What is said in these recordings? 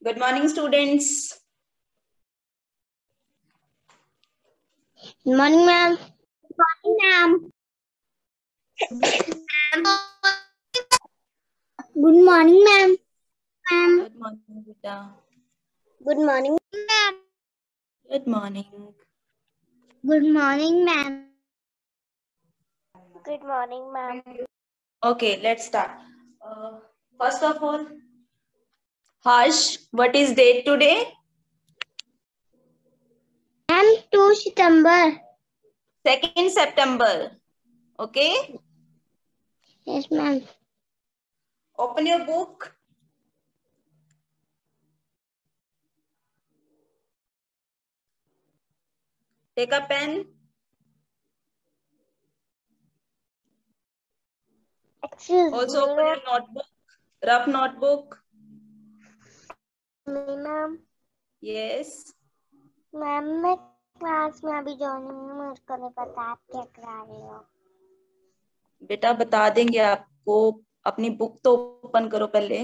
Good morning, students. Good morning, ma'am. Good morning, ma'am. Good morning, ma'am. Good morning, beta. Good morning, ma'am. Good morning. Good morning, ma'am. Good morning, ma'am. Okay, let's start. First of all, Harsh, what is date today? Ma'am, 2 September. 2nd September. Okay? Yes, ma'am. Open your book. Take a pen. Excuse Also me, open your notebook. Rough notebook. ma'am. Yes. Ma'am मैं class में अभी joining हूँ, मेरे को नहीं पता आप क्या करा रहे हो। बेटा बता देंगे आपको। अपनी बुक तो ओपन करो पहले।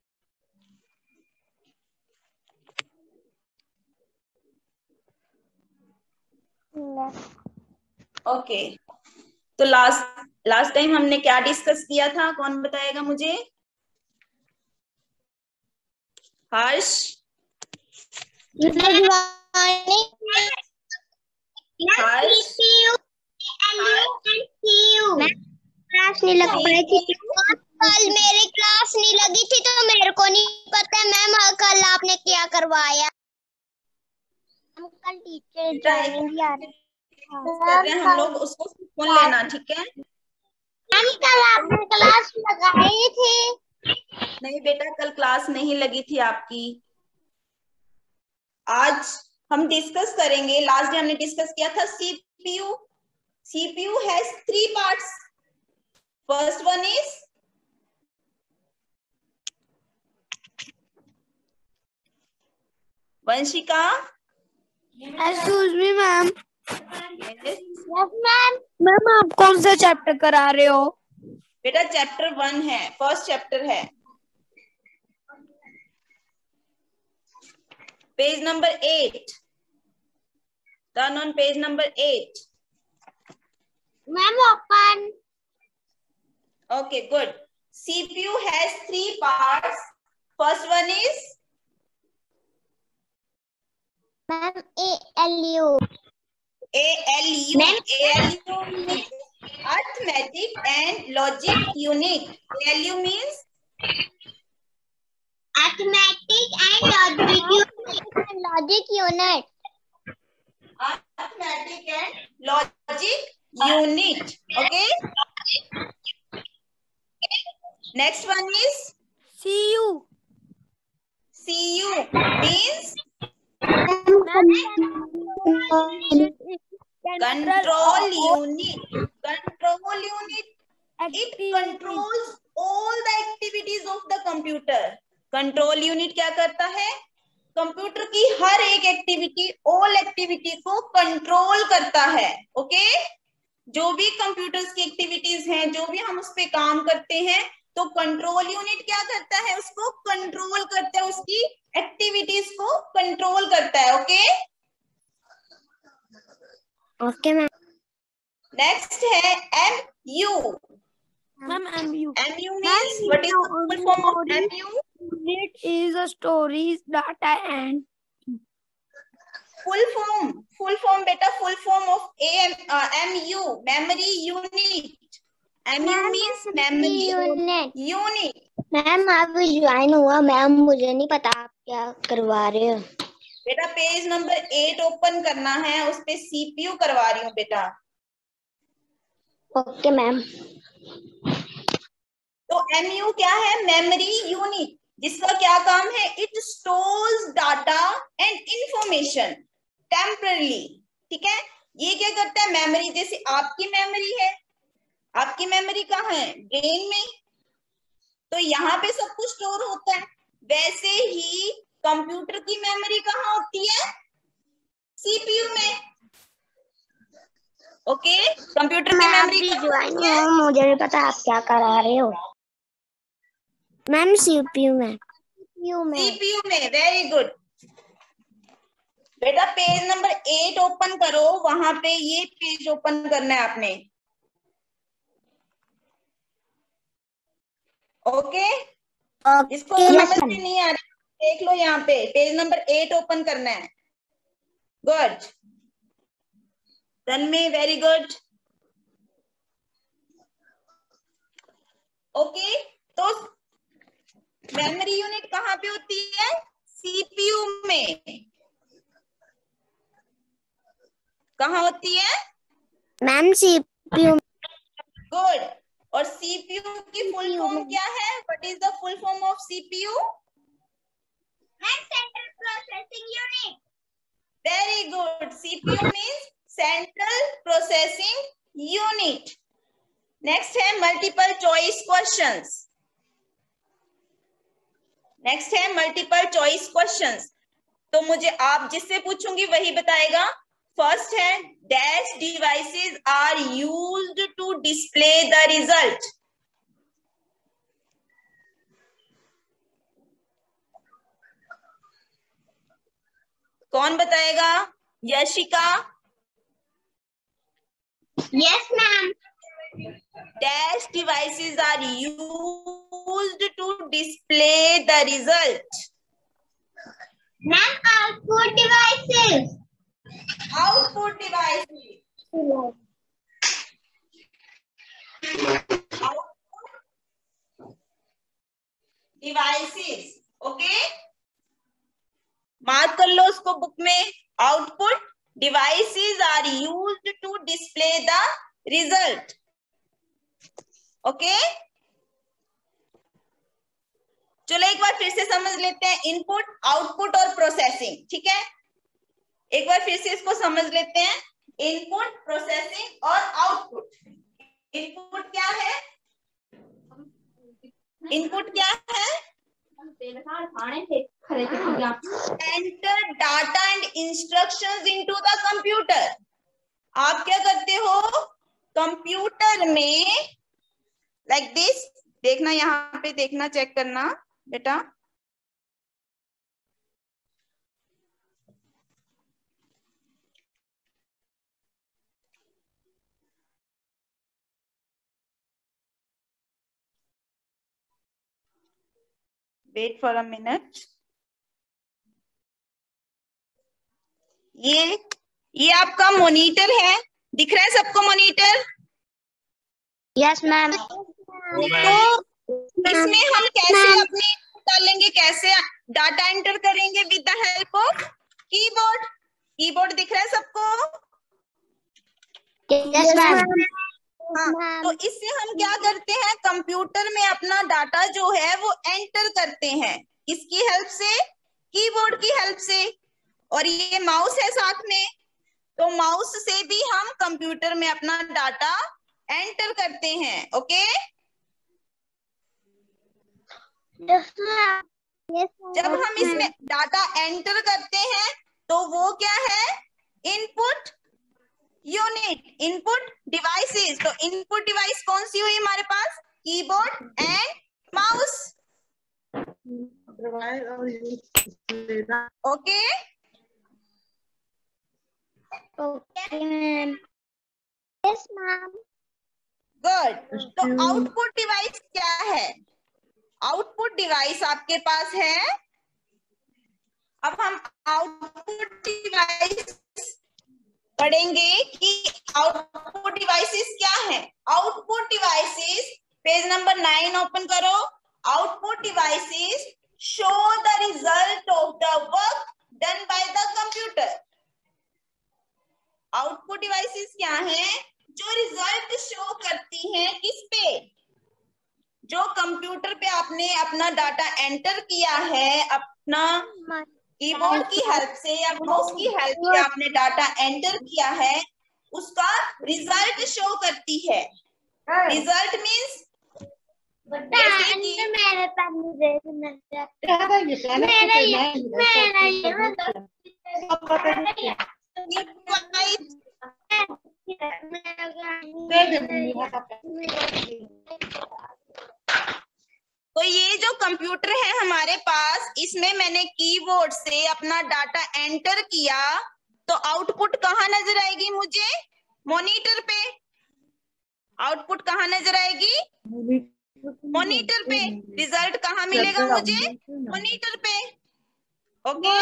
ओके। तो लास्ट टाइम हमने क्या डिस्कस किया था? कौन बताएगा मुझे? हर्ष? क्लास नहीं लग पाई थी। कल मेरी क्लास नहीं लगी थी तो मेरे को नहीं पता मैम कल आपने क्या करवाया। हम कल टीचर जॉइनिंग आ रहे कर रहे हैं हम लोग, उसको सुन लेना, ठीक है? हम कल आपने क्लास लगाई थी। नहीं बेटा, कल क्लास नहीं लगी थी आपकी। आज हम डिस्कस करेंगे। लास्ट डे हमने डिस्कस किया था CPU. CPU has 3 parts. First one is Vanshika. Excuse me, ma'am. Yes. Yes, ma'am. Ma'am आप कौन सा चैप्टर करा रहे हो? बेटा चैप्टर 1 है, फर्स्ट चैप्टर है। Page number 8. Turn on page number 8. Ma'am, open. Okay, good. CPU has 3 parts. First one is Ma'am, ALU. ALU. ALU means arithmetic and logic unit. ALU means Arithmetic and logic unit. arithmetic and logic unit. Okay. Next one is CU. CU means control unit. Control unit. It controls all the activities of the computer. Control unit क्या करता है? Computer की हर एक activity, all activity को control करता है। Okay? जो भी कंप्यूटर्स की एक्टिविटीज हैं, जो भी हम उस पे काम करते हैं, तो कंट्रोल यूनिट क्या करता है? उसको कंट्रोल करता है, उसकी एक्टिविटीज को कंट्रोल करता है। ओके? Okay ma'am. नेक्स्ट है MU. Ma'am, MU. MU means what is the full form of MU? It is a stories, data and Full form बेटा, full form of MU, memory unit. MU means memory unit. Ma'am आप join हुआ ma'am, मुझे नहीं पता आप क्या करवा रहे हो। बेटा पेज नंबर 8 ओपन करना है, उस पे CPU करवा रही हूँ बेटा। Okay ma'am. तो MU क्या है? मेमोरी यूनिट, जिसका क्या काम है? It stores data and information temporarily. ठीक है? ये क्या करता है? मेमोरी, जैसे आपकी मेमोरी है, आपकी मेमोरी कहाँ है? ब्रेन में। तो यहाँ पे सब कुछ स्टोर होता है। वैसे ही कंप्यूटर की मेमोरी कहाँ होती है? सीपीयू में। ओके? कंप्यूटर की मेमोरी ज्वाइन हुआ, मुझे नहीं पता आप क्या करा रहे हो। मैम सीपीयू में। CPU में। CPU में, वेरी गुड बेटा। पेज नंबर 8 ओपन करो, वहां पे ये पेज ओपन करना है आपने। ओके इसको समझ में नहीं आ रहा, देख लो यहाँ पे पेज नंबर 8 ओपन करना है। Good Tanmay, very good. Okay तो मेमोरी यूनिट कहाँ पे होती है? सीपीयू में। कहाँ होती है मैम? CPU। गुड। और सीपीयू की फुल फॉर्म क्या है? What is the full form of CPU? Central processing unit. Very good, CPU means central processing unit. Next है मल्टीपल चॉइस क्वेश्चंस। नेक्स्ट है मल्टीपल चॉइस क्वेश्चंस। तो मुझे आप जिससे पूछूंगी वही बताएगा। फर्स्ट है dash devices are used to display the result. कौन बताएगा? Yashika. Yes ma'am. Dash devices are used to display the result. Ma'am output devices. Output devices. Output devices. Okay? Mark कर लो उसको बुक में। Output devices are used to display the result. Okay चलो एक बार फिर से समझ लेते हैं इनपुट, आउटपुट और प्रोसेसिंग। ठीक है एक बार फिर से इसको समझ लेते हैं। इनपुट, प्रोसेसिंग और आउटपुट। इनपुट क्या है? इनपुट क्या है? Enter data and instructions into the computer. आप क्या करते हो कंप्यूटर में? लाइक दिस, देखना यहाँ पे, देखना चेक करना बेटा। Wait for a minute. ये आपका मॉनिटर है, दिख रहा है सबको मॉनिटर? Yes ma'am. तो इसमें हम कैसे अपने डालेंगे, कैसे डाटा एंटर करेंगे? With the help of keyboard. Keyboard दिख रहा है सबको? Yes ma'am. हाँ तो इससे हम क्या करते हैं, कंप्यूटर में अपना डाटा जो है वो एंटर करते हैं। किसकी हेल्प से? कीबोर्ड की हेल्प से। और ये माउस है साथ में, तो माउस से भी हम कंप्यूटर में अपना डाटा एंटर करते हैं। ओके जब हम इसमें डाटा एंटर करते हैं तो वो क्या है? Input unit, input devices. तो इनपुट डिवाइस कौन सी हुई हमारे पास? Keyboard and mouse. Okay ma'am. Yes ma'am. Good. तो आउटपुट डिवाइस क्या है? आउटपुट डिवाइस आपके पास है। अब हम आउटपुट डिवाइस पढ़ेंगे कि आउटपुट डिवाइसेस क्या है। Output devices, page number 9 open करो। Output devices show the result of the work done by the computer. Output devices क्या है? जो रिजल्ट शो करती हैं किस पे? जो कंप्यूटर पे आपने अपना डाटा एंटर किया है, अपना कीबोर्ड की हेल्प से या माउस की हेल्प से आपने डाटा एंटर किया है, उसका रिजल्ट शो करती है। रिजल्ट मींस जैसे कि तो ये जो कंप्यूटर है हमारे पास, इसमें मैंने कीबोर्ड से अपना डाटा एंटर किया तो आउटपुट कहाँ नजर आएगी मुझे? मॉनिटर पे। आउटपुट कहाँ नजर आएगी? मॉनिटर पे। रिजल्ट कहाँ मिलेगा मुझे? मॉनिटर पे। Okay,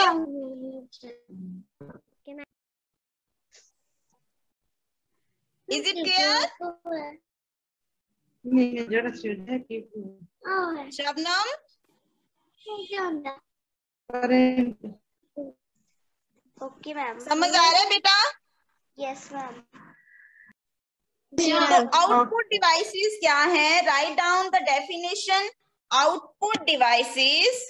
is it clear? Shabnam, okay ma'am. समझ आ रहा है बेटा? Yes ma'am. तो आउटपुट डिवाइसेस क्या है? Write down the definition. Output devices,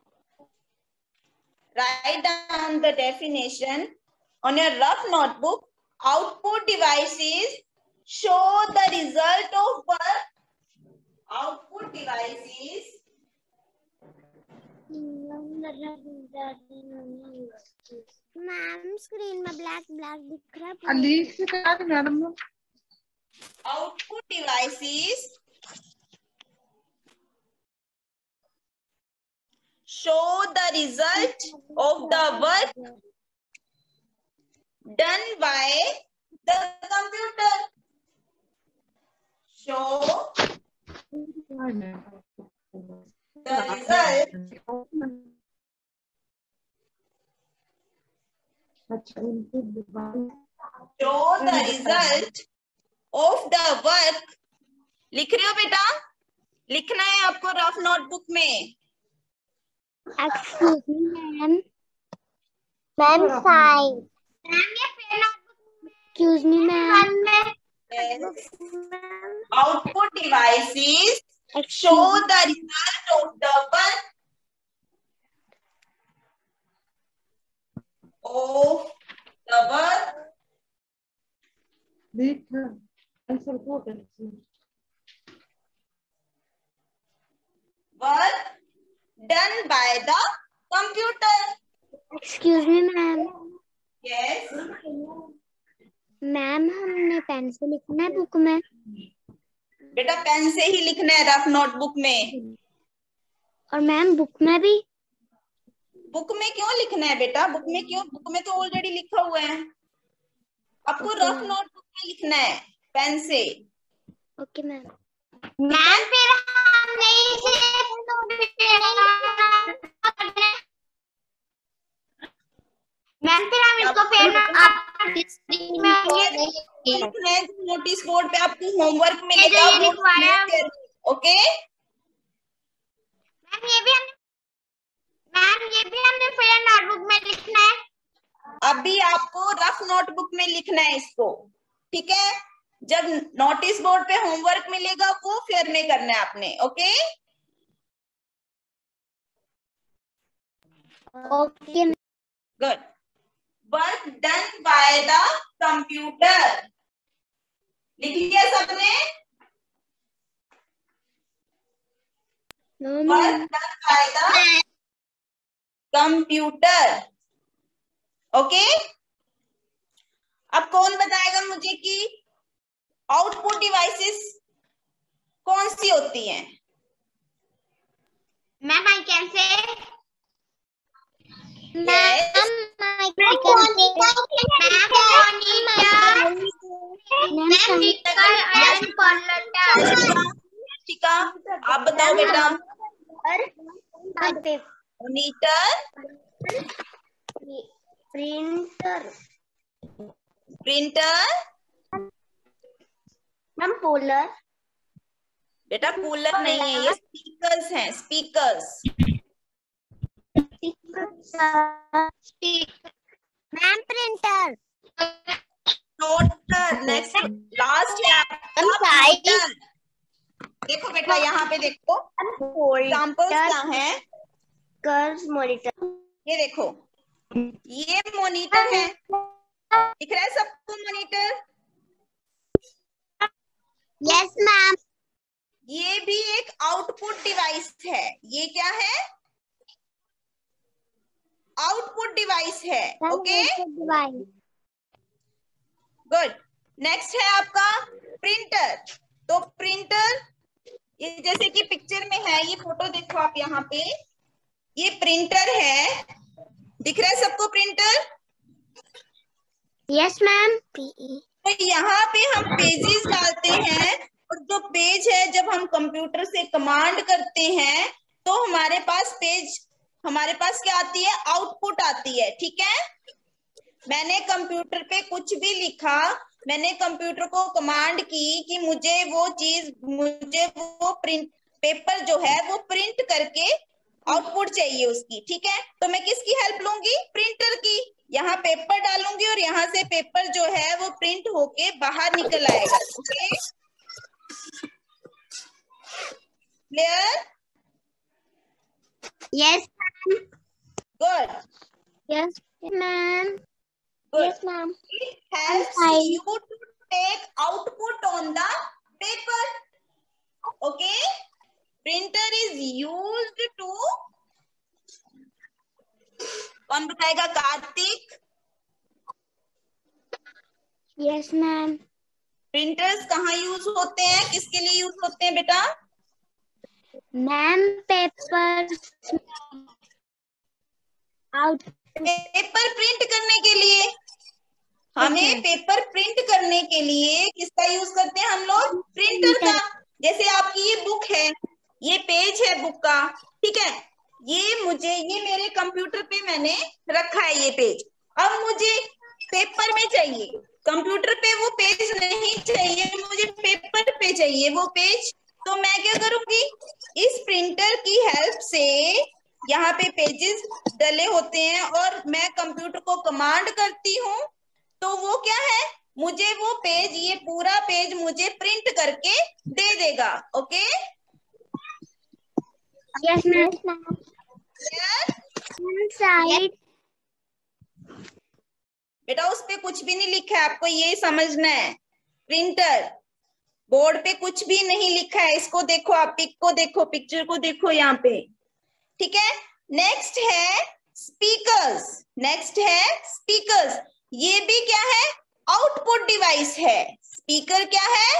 write down the definition on your rough notebook. Output devices show the result of work. Output devices ma'am screen में black black दिख रहा है। output devices show the result of the work done by the computer. Show the result show the result of the work. लिख रहे हो बेटा? लिखना है आपको रफ नोटबुक में। Excuse me ma'am. Ma'am sign. Ma'am ये pen excuse me ma'am. Output devices show the result of the work work done by the computer. Excuse me ma'am. Yes. Ma'am हमने पेन से लिखना है book में? बेटा pen से ही लिखना है रफ नोटबुक में। और मैम बुक में भी? बुक में क्यों लिखना है बेटा? बुक में क्यों? बुक में तो ऑलरेडी लिखा हुआ है। आपको रफ नोटबुक में लिखना है पेन से। Okay ma'am. मैम फिर हम नहीं मैम फिर हम इसको फिर नोटिस बोर्ड पे आपको होमवर्क मिलेगा। ओके मैम ये भी हमने फिर नोटबुक में लिखना है। अभी आपको रफ नोटबुक में लिखना है इसको, ठीक है? जब नोटिस बोर्ड पे होमवर्क मिलेगा वो फेयर में करना है आपने। Okay okay good. Work done by the computer लिख लिया सबने? Work done by the computer. Okay, अब कौन बताएगा मुझे कि आउटपुट डिवाइसेस कौन सी होती हैं? मैम आई कैन से आप बताओ बेटा। मॉनिटर, प्रिंटर मैम, पोलर। बेटा कूलर नहीं है, ये स्पीकर्स हैं, स्पीकर्स। मैम प्रिंटर, नोटर। नेक्स्ट लास्ट है आपका। देखो बेटा यहाँ पे देखो एग्जांपल्स क्या हैं। गर्ल्स मॉनिटर, ये देखो ये मॉनिटर है, दिख रहा है सबको मॉनिटर? Yes ma'am. ये भी एक आउटपुट डिवाइस है। ये क्या है? आउटपुट डिवाइस है। Okay good. नेक्स्ट है आपका प्रिंटर। तो प्रिंटर ये जैसे कि पिक्चर में है, ये फोटो देखो आप यहाँ पे, ये प्रिंटर है, दिख रहा है सबको प्रिंटर? Yes ma'am. तो यहाँ पे हम पेजेस डालते हैं, और जो पेज है जब हम कंप्यूटर से कमांड करते हैं तो हमारे पास क्या आती है? आउटपुट आती है। ठीक है, मैंने कंप्यूटर पे कुछ भी लिखा, मैंने कंप्यूटर को कमांड की कि मुझे वो प्रिंट पेपर जो है वो प्रिंट करके आउटपुट चाहिए उसकी। ठीक है, तो मैं किसकी हेल्प लूंगी? प्रिंटर की। यहाँ पेपर डालूंगी और यहाँ से पेपर जो है वो प्रिंट होके बाहर निकल आएगा। Okay, clear? Yes ma'am. Good. Yes ma'am. Good. Yes, ma'am. It helps you to take output on the paper. Okay. Printer is used to. कौन बताएगा? कार्तिक। Yes, ma'am. प्रिंटर्स कहाँ यूज होते हैं? किसके लिए यूज होते हैं बेटा? मैम पेपर पेपर प्रिंट करने के लिए। हमें पेपर प्रिंट करने के लिए किसका यूज करते हैं हम लोग? प्रिंटर का। जैसे आपकी ये बुक है, ये पेज है बुक का, ठीक है, ये मेरे कंप्यूटर पे मैंने रखा है ये पेज। अब मुझे पेपर में चाहिए, कंप्यूटर पे वो पेज नहीं चाहिए, मुझे पेपर पे चाहिए वो पेज। तो मैं क्या करूंगी? इस प्रिंटर की हेल्प से यहाँ पे पेजेस डले होते हैं और मैं कंप्यूटर को कमांड करती हूँ, तो वो क्या है? मुझे वो पेज, ये पूरा पेज मुझे प्रिंट करके दे देगा। Okay, yes ma'am. साइड बेटा उस पे कुछ भी नहीं लिखा है, आपको ये समझना है। प्रिंटर बोर्ड पे कुछ भी नहीं लिखा है, इसको देखो, आप पिक को देखो, पिक्चर को देखो यहाँ पे। ठीक है, नेक्स्ट है स्पीकर्स। ये भी क्या है? आउटपुट डिवाइस है। स्पीकर क्या है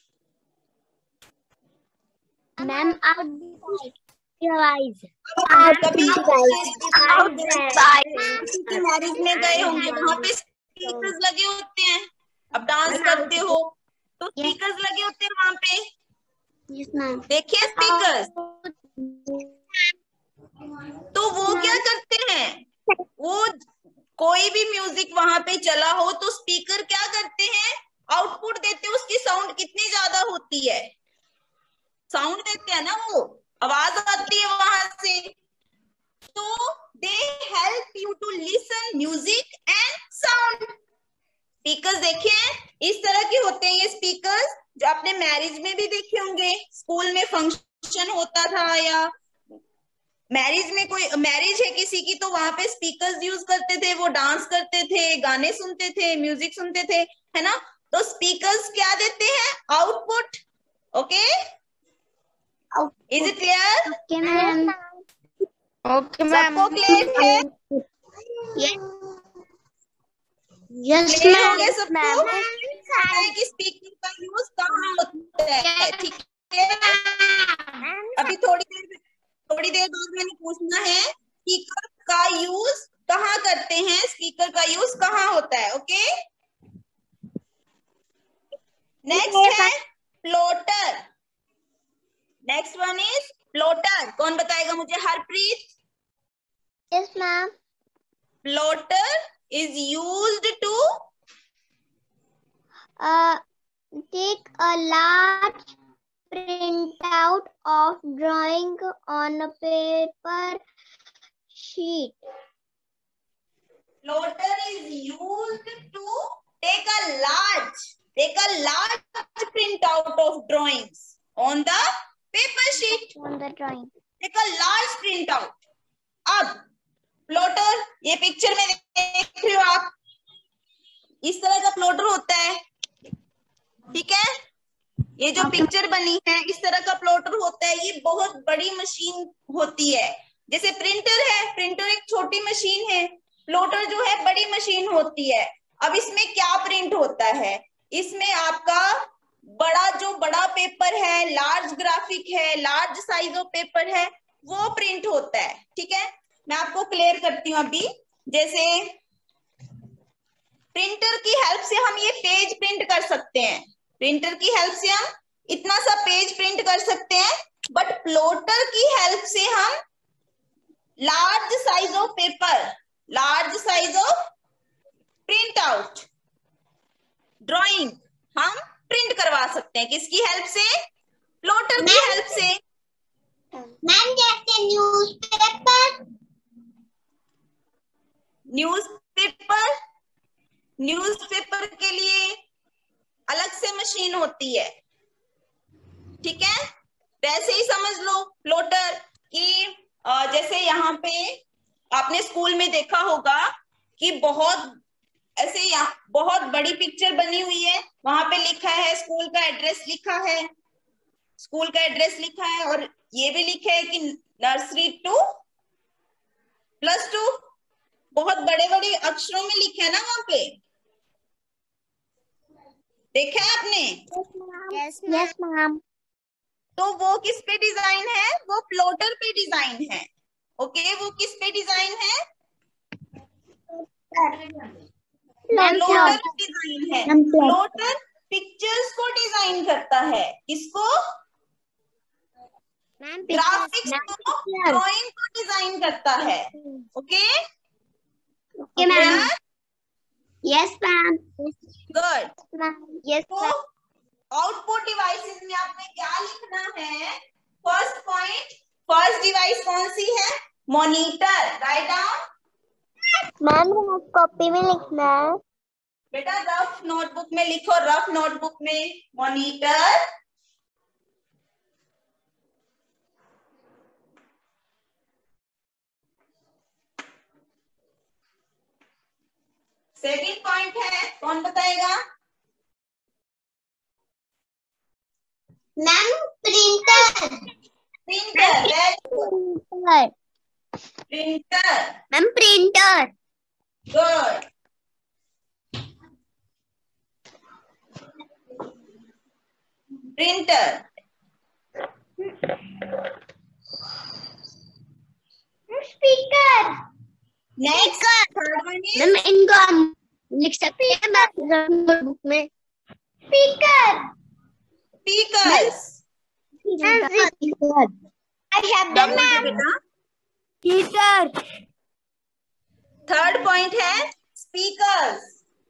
मैम? डिवाइस। कभी मैरिज में गए होंगे, वहां पे स्पीकर्स लगे होते हैं, अब डांस करते हो तो स्पीकर्स लगे होते हैं वहां पे, देखिए स्पीकर्स। तो वो क्या करते हैं? वो कोई भी म्यूजिक वहां पे चला हो तो स्पीकर क्या करते हैं? आउटपुट देते हैं। उसकी साउंड कितनी ज्यादा होती है? साउंड देते हैं ना, वो आवाज आती है वहां से। तो they help you to listen music and sound. Speakers देखे इस तरह के होते हैं ये स्पीकर्स, जो आपने मैरिज में भी देखे होंगे। स्कूल में फंक्शन होता था या मैरिज में, कोई मैरिज है किसी की, तो वहां पे स्पीकर्स यूज करते थे, वो डांस करते थे, गाने सुनते थे, म्यूजिक सुनते थे, है ना। तो स्पीकर्स क्या देते हैं? Output. Okay, is it clear? Okay ma'am. Okay ma'am. सबको क्लियर है? यस क्लियर हो गया मैम। सबको कि स्पीकर का यूज कहाँ होता है? ठीक है, अभी थोड़ी देर बाद मैंने पूछना है स्पीकर का यूज कहाँ करते हैं, स्पीकर का यूज कहाँ होता है। ओके, नेक्स्ट है plotter. Next one is plotter. कौन बताएगा मुझे? Harpreet. Yes ma'am. Plotter is used to take a large printout of drawing on a paper sheet. Floater is used to take a large printout of drawings on the paper sheet. On the drawing. Take a large printout. अब plotter, ये picture में देख रहे हो आप, इस तरह का फ्लोटर होता है। ठीक है, ये जो पिक्चर बनी है इस तरह का फ्लोटर होता है। ये बहुत बड़ी मशीन होती है। जैसे प्रिंटर है, प्रिंटर एक छोटी मशीन है, फ्लोटर जो है बड़ी मशीन होती है। अब इसमें क्या प्रिंट होता है? इसमें आपका बड़ा जो बड़ा पेपर है, लार्ज ग्राफिक है, लार्ज साइज ऑफ पेपर है, वो प्रिंट होता है। ठीक है, मैं आपको क्लियर करती हूँ अभी। जैसे प्रिंटर की हेल्प से हम ये पेज प्रिंट कर सकते हैं, प्रिंटर की हेल्प से हम इतना सा पेज प्रिंट कर सकते हैं, बट प्लॉटर की हेल्प से हम large size of paper, large size of print out, drawing हम प्रिंट करवा सकते हैं। किसकी हेल्प से? प्लॉटर की हेल्प से। मैम जैसे न्यूज़पेपर, न्यूज़पेपर, न्यूज़पेपर के लिए अलग से मशीन होती है। ठीक है, वैसे ही समझ लो प्लॉटर कि जैसे यहाँ पे आपने स्कूल में देखा होगा कि बहुत ऐसे यहाँ बहुत बड़ी पिक्चर बनी हुई है, वहां पे लिखा है स्कूल का एड्रेस लिखा है, स्कूल का एड्रेस लिखा है, और ये भी लिखा है कि नर्सरी टू +2, बहुत बड़े बड़े अक्षरों में लिखा है ना वहां पे, देखा है आपने? Yes ma'am. तो वो किस पे डिजाइन है? वो प्लॉटर पे डिजाइन है। ओके, वो किस पे डिजाइन है? प्लॉटर डिजाइन है। प्लॉटर पिक्चर्स को डिजाइन करता है। किसको? ग्राफिक्स को, ड्राइंग को डिजाइन करता है। Okay okay ma'am. Yes ma'am. Good. Yes तो आउटपुट डिवाइसेस में आपने क्या लिखना है? फर्स्ट पॉइंट, फर्स्ट डिवाइस कौन सी है? Monitor. Write down. Ma'am copy में लिखना है। बेटा रफ नोटबुक में लिखो, रफ नोटबुक में मॉनिटर। सेकंड पॉइंट है, कौन बताएगा? Ma'am printer. Printer. Printer. Ma'am printer. Good. Printer. Speaker. Next third one is, ma'am इनको हम लिख सकते हैं नोटबुक में। स्पीकर। स्पीकर्स। I have क्या done बोल रहे मैम। बेटा? टीचर। थर्ड पॉइंट है स्पीकर्स।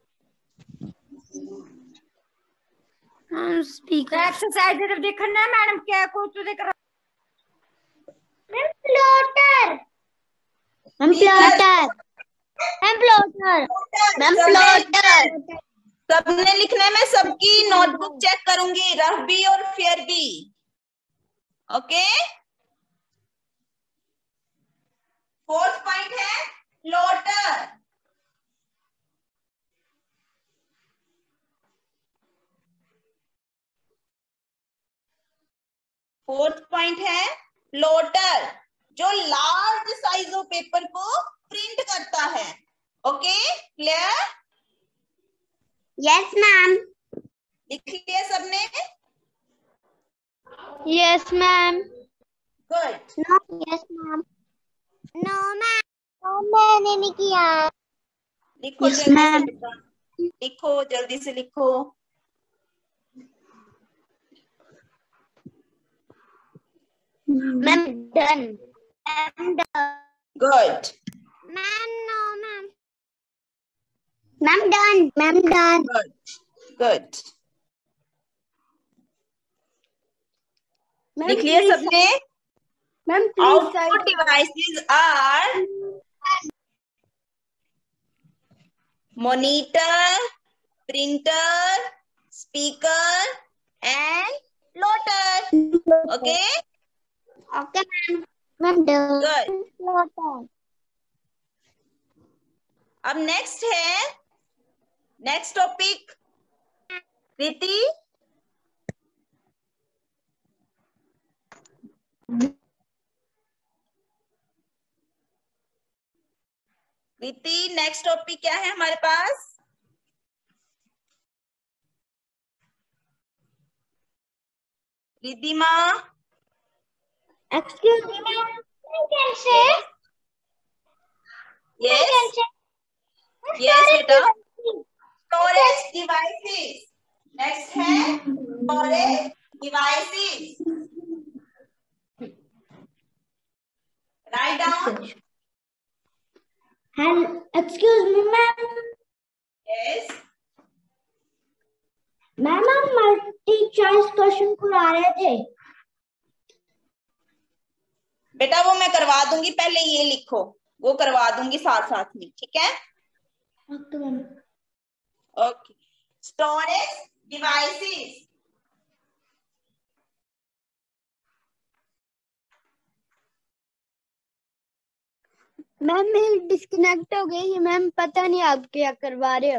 स्पीकर एक्सरसाइज जब देखना है मैडम क्या को तो देख रहा। Ma'am plotter. Ma'am plotter. Ma'am plotter. Ma'am plotter. सबने लिखना है, मैं सबकी नोटबुक चेक करूंगी, रफ भी और फेयर भी। ओके, फोर्थ पॉइंट है प्लॉटर। फोर्थ पॉइंट है प्लॉटर, जो लार्ज साइज ऑफ पेपर को प्रिंट करता है। Okay clear? Yes ma'am. लिख लिया सबने? Yes ma'am. Good. No yes ma'am. No ma'am. No मैंने नहीं किया। लिखो Yes, जल्दी से ma'am. बेटा, लिखो जल्दी से लिखो। Ma'am done. Ma'am done. Good. Ma'am no ma'am. Ma'am done. Ma'am done. Good good. लिख लिया सबने? Ma'am output devices are monitor, printer, speaker and plotter. Okay okay ma'am. Ma'am done. Good. अब नेक्स्ट है, next topic Kriti. Kriti next topic क्या है हमारे पास? Riddhima, Excuse me, ma'am. You can say. yes, yes बेटा, स्टोरेज डिवाइसेस। नेक्स्ट है storage devices. Write down. And excuse me, ma'am. Yes ma'am आप multi choice question करा रहे थे। बेटा वो मैं करवा दूंगी, पहले ये लिखो, वो करवा दूंगी साथ साथ में, ठीक है? Okay, storage devices. मैम मेरी डिस्कनेक्ट हो गई है मैम, पता नहीं आप क्या करवा रहे हो।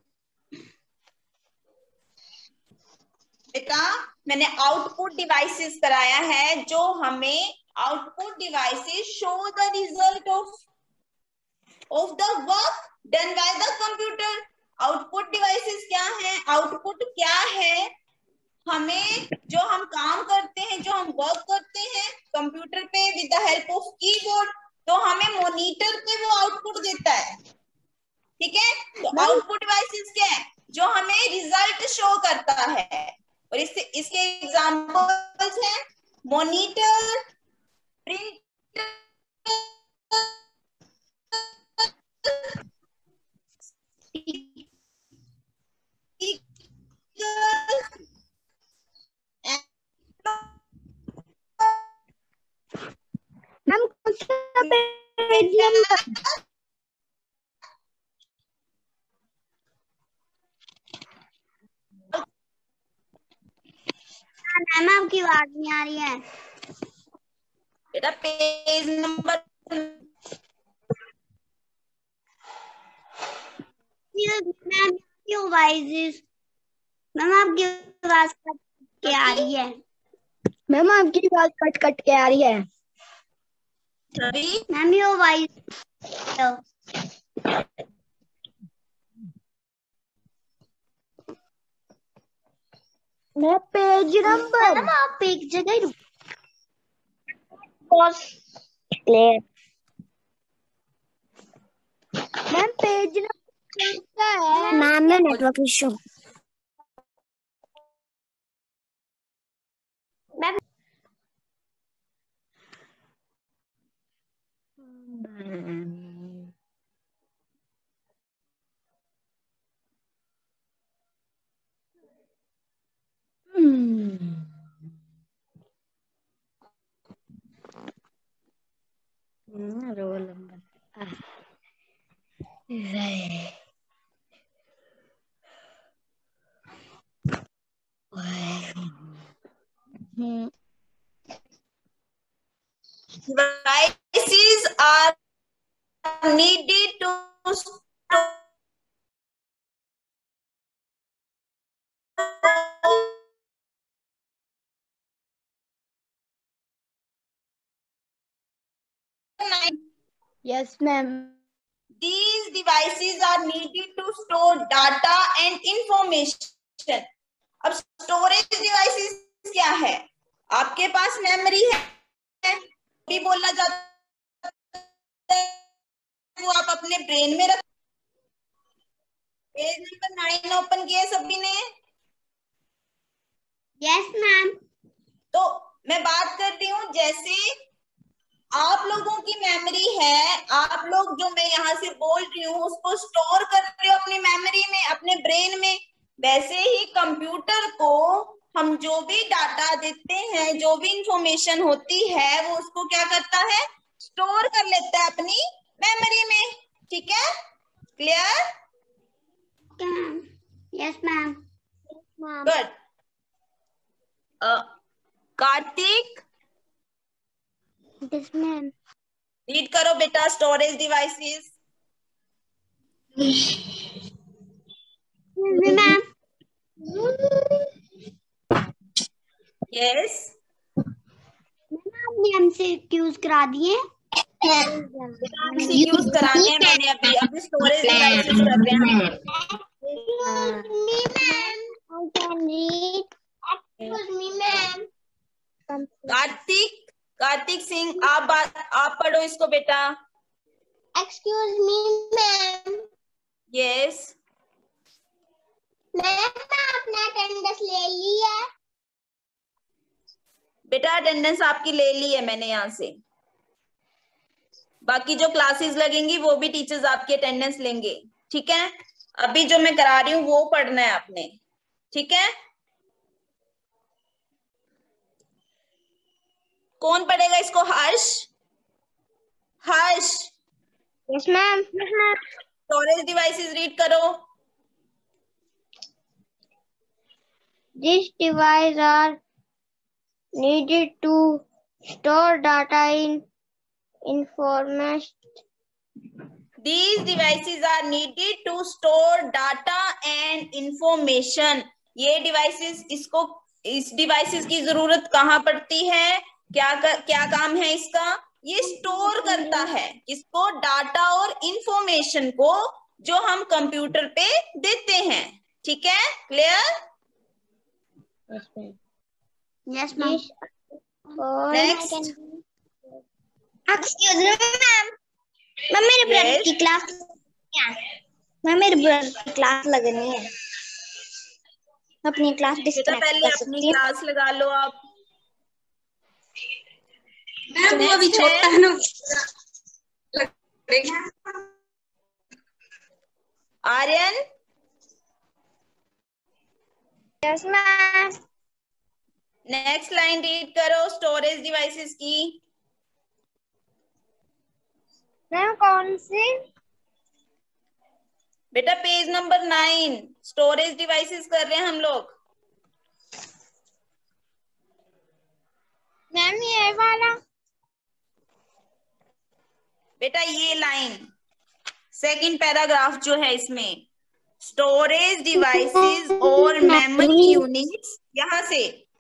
बेटा मैंने आउटपुट डिवाइसेस कराया है, जो हमें output devices show the result of the work done by the computer. Output devices क्या है? आउटपुट क्या है? हमें जो हम काम करते हैं, जो हम वर्क करते हैं कंप्यूटर पे with the help of keyboard, तो हमें मॉनिटर पे वो आउटपुट देता है, ठीक है? तो आउटपुट डिवाइसेस क्या है? जो हमें रिजल्ट शो करता है। और इसके एग्जांपल्स हैं मॉनिटर, प्रिंटर, मैम कौन सा पेज नंबर? मैम आपकी आवाज नहीं आ रही है। बेटा पेज नंबर मैम क्यों वाइजेस? मैम आपकी आवाज कट के आ रही है। मैम आपकी आवाज कट कट के आ रही है। मैम ये वाइज मैं पेज नंबर। मैम आप एक जगह ही क्लियर। मैम पेज नंबर क्या है? मैम में network issue. Ma'am roll number devices are needed to store Yes, ma'am. These devices are needed to store data and information. अब स्टोरेज डिवाइसेस क्या है? आपके पास मेमोरी है, भी बोलना चाहता है, वो आप अपने ब्रेन में रख। पेज नंबर 9 ओपन किया सभी ने? Yes ma'am. तो मैं बात कर रही हूँ, जैसे आप लोगों की मेमोरी है, आप लोग जो मैं यहाँ से बोल रही हूँ उसको स्टोर कर रहे हो अपनी मेमोरी में, अपने ब्रेन में, वैसे ही कंप्यूटर को हम जो भी डाटा देते हैं, जो भी इंफॉर्मेशन होती है, वो उसको क्या करता है? स्टोर कर लेता है अपनी मेमोरी में, ठीक है? Clear? Yes ma'am. Good. Kartik, yes ma'am. Read करो बेटा स्टोरेज डिवाइसेस। मैम यस आपने हमसे क्यूज करा दिए। यूज कराने हैं मैंने, अभी स्टोरेज डिवाइसेस कर रहे हैं। Excuse me, ma'am. I can read. Excuse me, ma'am. Kartik Singh, आप पढ़ो इसको बेटा। Excuse me ma'am. Yes ma'am अपना अटेंडेंस ले ली है। बेटा अटेंडेंस आपकी ले ली है मैंने यहाँ से। बाकी जो क्लासेस लगेंगी वो भी टीचर्स आपकी अटेंडेंस लेंगे, ठीक है। अभी जो मैं करा रही हूँ वो पढ़ना है आपने, ठीक है। कौन पढ़ेगा इसको? Harsh. Yes ma'am. Storage devices read करो। These devices are needed to store data in information. These devices are needed to store data and information. ये डिवाइसेस इस डिवाइसेस की जरूरत कहाँ पड़ती है? क्या काम है इसका? ये स्टोर करता है इसको, डाटा और इंफॉर्मेशन को, जो हम कंप्यूटर पे देते हैं, ठीक है। Clear? Yes ma'am. Next. Excuse me ma'am. Ma'am मेरे ब्रदर की क्लास मैम मेरे ब्रदर की क्लास लगनी है। अपनी क्लास डिस्कनेक्ट पहले कर अपनी सकती क्लास लगा लो आप। मैम वो अभी छोटा है ना। Aryan. Yes ma'am. Next line read करो स्टोरेज डिवाइसेस की। मैम कौन सी? बेटा पेज नंबर 9 स्टोरेज डिवाइसेस कर रहे हैं हम लोग। मैम ये वाला। बेटा ये लाइन सेकंड पैराग्राफ जो है इसमें स्टोरेज डिवाइसेस और मेमोरी यूनिट्स, यहाँ से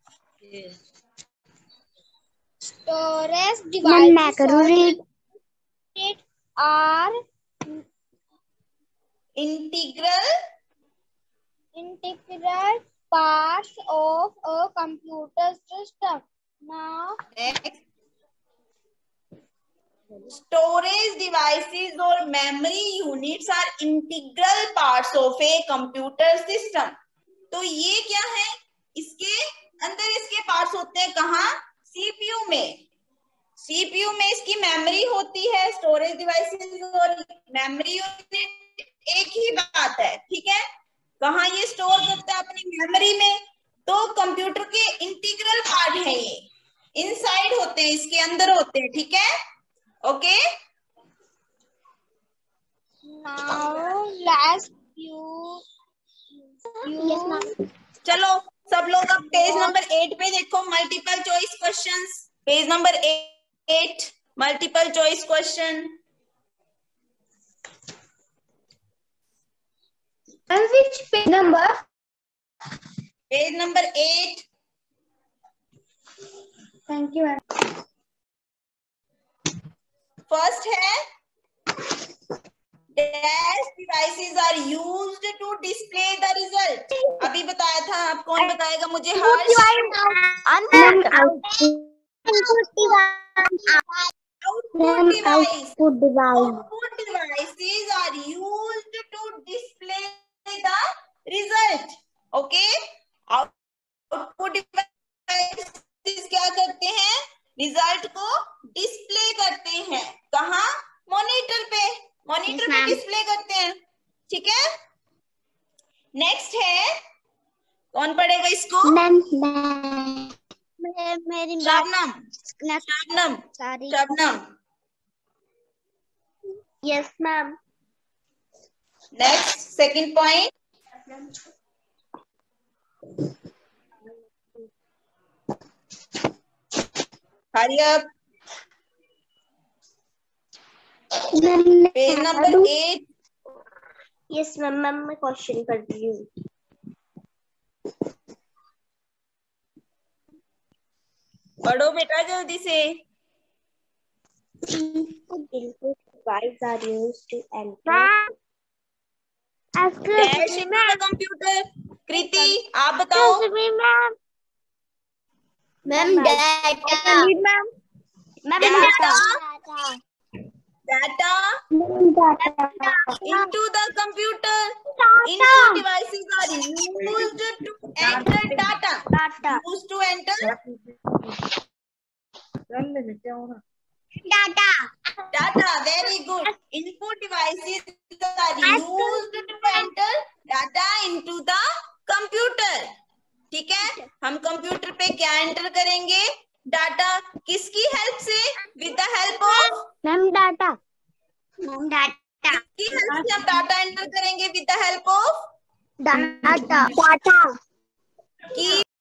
storage devices are integral parts of a computer system. Now, next, storage devices और memory units are integral parts of a computer system. तो ये क्या है? इसके अंदर इसके पार्ट्स होते हैं कहाँ? सीपीयू में। सीपीयू में इसकी मेमोरी होती है। स्टोरेज डिवाइसेस और मेमोरी यूनिट एक ही बात है, ठीक है। कहाँ ये स्टोर करता है? अपनी मेमोरी में। तो कंप्यूटर के इंटीग्रल पार्ट है ये, इनसाइड होते हैं, इसके अंदर होते हैं, ठीक है। ओके now let's चलो सब लोग अब पेज नंबर 8 पे देखो, multiple choice questions. Page number 8 multiple choice question. which page number? Page number 8। Thank you. First है dash devices are used to display the result. अभी बताया था, आप कौन बताएगा मुझे? हर्ष। Output devices are used to display the result. Okay. Output devices क्या करते हैं? रिजल्ट को डिस्प्ले करते हैं। कहाँ? मॉनिटर पे। मॉनिटर पे डिस्प्ले करते हैं, ठीक है। नेक्स्ट है, कौन पढ़ेगा इसको? मेरी Shabnam. Shabnam. Yes ma'am. Next second point, hurry up. Page number 8। Yes ma'am. मैं क्वेश्चन कर रही हूँ। पढ़ो बेटा जल्दी से। Devices are used to enter. Dash into the computer. Kriti आप बताओ। Ma'am data ma'am Data into the computer. Input devices are used to enter data. Used to enter data. Very good. Input devices are used to enter data into the computer. ठीक है, हम computer पे क्या enter करेंगे? Data. किसकी help से? With the help of ma'am data किसकी help से हम डाटा एंटर करेंगे? With the help of data की